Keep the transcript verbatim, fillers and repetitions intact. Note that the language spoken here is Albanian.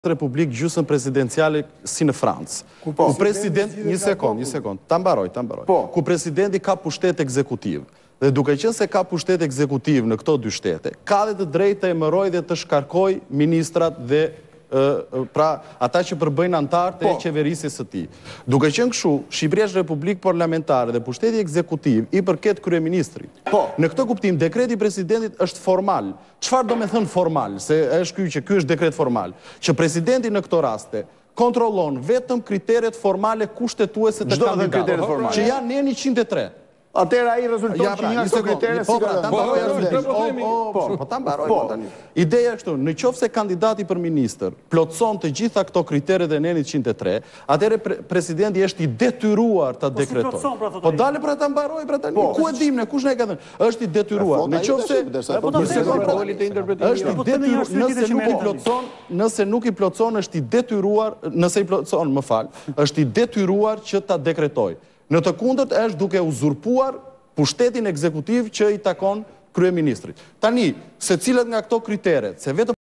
Republikë gjysmë presidenciale si në Francë. Ku president, një sekond, një sekond, ta mbaroj, ta mbaroj. Ku presidenti ka pushtet ekzekutiv. Dhe duke qenë se ka pushtet ekzekutiv në këto dy shtete, ka dhe të drejtë të emëroj dhe të shkarkoj ministrat dhe pra ata që përbëjnë antarë të qeverisjes së tij. Duke qenë kështu, Shqipëria është republikë parlamentare dhe pushteti ekzekutiv i përket kryeministrit. Në këtë kuptim, dekreti i presidentit është formal. Çfarë do me thënë formal? Se është ky që ky është dekret formal. Që presidenti në këto raste kontrollon vetëm kriteret formale kushtetuese të kandidatëve, që janë në njëqind e tre. Atëra ai rezulton që një ato kritere si ka Po ta mbaroj tani. Ideja është këtu, në qoftë se kandidati për ministër plotson të gjitha këto kritere dhe në njëqind e tre, atëherë presidenti është i detyruar ta dekretojë. Po dale pra ta mbaroj pra tani. Ku e dim ne, kush na e ka thënë? Është i detyruar. Në qoftë se është i detyruar, nëse nuk i plotson, nëse nuk i plotson është i detyruar, nëse i plotson, më fal, është i detyruar që ta dekretojë. Në të kundërt është duke uzurpuar pushtetin ekzekutiv që i takon kryeministrit. Tani, se cilët nga këto kriteret, se vetëm